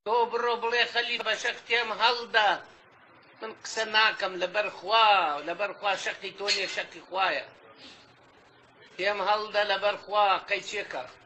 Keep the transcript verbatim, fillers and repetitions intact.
تۆ بڕۆ بڵێ خەلیفە بە شەختێم هەڵدا من قسە ناکەم لەبەر خوا لەبەر خوا شەقی تۆ نیە شەقی خوایە پێم هەڵدە لەبەر خوا قەی چێکە